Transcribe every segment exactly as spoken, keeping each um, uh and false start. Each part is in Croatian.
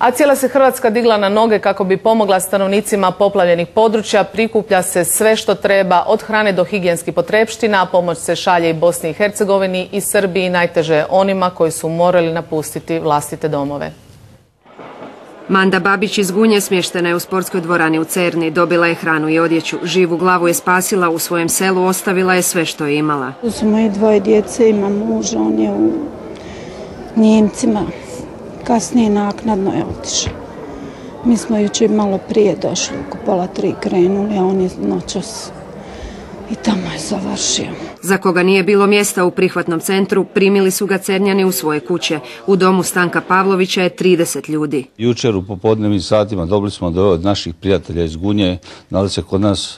A cijela se Hrvatska digla na noge kako bi pomogla stanovnicima poplavljenih područja. Prikuplja se sve što treba, od hrane do higijenskih potrepština. Pomoć se šalje i Bosni i Hercegovini i Srbiji, najteže onima koji su morali napustiti vlastite domove. Manda Babić iz Gunje smještena je u sportskoj dvorani u Cerni. Dobila je hranu i odjeću. Živu glavu je spasila u svojem selu, ostavila je sve što je imala. Tu su moji dvoje djece, ima muža, on je u Njemcima. Kasnije naknadno je otišao. Mi smo jučer malo prije došli, oko pola tri krenuli, a on je noćas i tamo je završio. Za koga nije bilo mjesta u prihvatnom centru, primili su ga Cernjani u svoje kuće. U domu Stanka Pavlovića je trideset ljudi. Jučer u popodnevnim satima dobili smo dove od naših prijatelja iz Gunje, nalazi se kod nas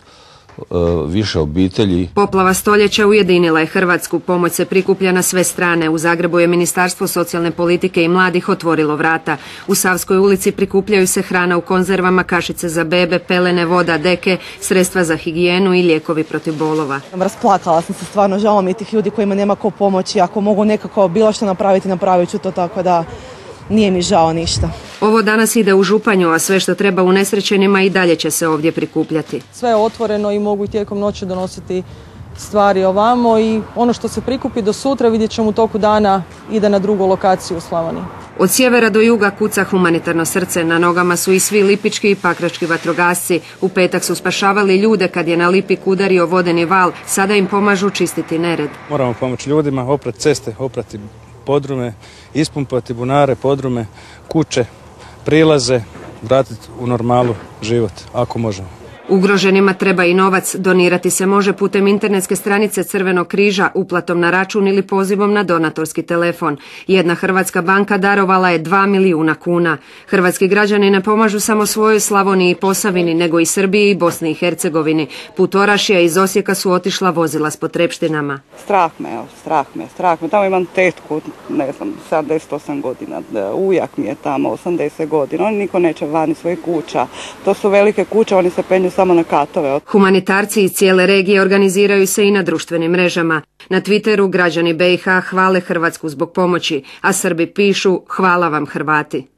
više obitelji. Poplava stoljeća ujedinila je Hrvatsku. Pomoć se prikuplja na sve strane. U Zagrebu je Ministarstvo socijalne politike i mladih otvorilo vrata. U Savskoj ulici prikupljaju se hrana u konzervama, kašice za bebe, pelene, voda, deke, sredstva za higijenu i lijekovi protiv bolova. Rasplakala sam se, stvarno žao mi tih ljudi kojima nema ko pomoći. Ako mogu nekako bilo što napraviti, napravit ću to, tako da nije mi žao ništa. Ovo danas ide u Županju, a sve što treba unesrećenima i dalje će se ovdje prikupljati. Sve je otvoreno i mogu tijekom noći donositi stvari ovamo i ono što se prikupi do sutra vidjet ćemo u toku dana ide na drugu lokaciju u Slavoniji. Od sjevera do juga kuca humanitarno srce. Na nogama su i svi lipički i pakrački vatrogasci. U petak su spašavali ljude kad je na Lipik udario vodeni val. Sada im pomažu čistiti nered. Moramo pomoći ljudima, oprati ceste, oprati podrume, ispumpati bunare, podrume, kuće, prilaze, vratiti u normalu život, ako možemo. Ugroženima treba i novac. Donirati se može putem internetske stranice Crvenog križa, uplatom na račun ili pozivom na donatorski telefon. Jedna hrvatska banka darovala je dva milijuna kuna. Hrvatski građani ne pomažu samo svojoj Slavoniji i Posavini, nego i Srbiji i Bosni i Hercegovini. Putorašija iz Osijeka su otišla vozila s potrepštinama. Strah me, evo, strah me, strah me. Tamo imam tetku, ne znam, sedamdeset osam godina. Ujak mi je tamo, osamdeset godina. Oni niko neće vani svojih kuća. To su velike kuće, oni se penju samo na katove. Humanitarci iz cijele regije organiziraju se i na društvenim mrežama. Na Twitteru građani B i H hvale Hrvatsku zbog pomoći, a Srbi pišu hvala vam Hrvati.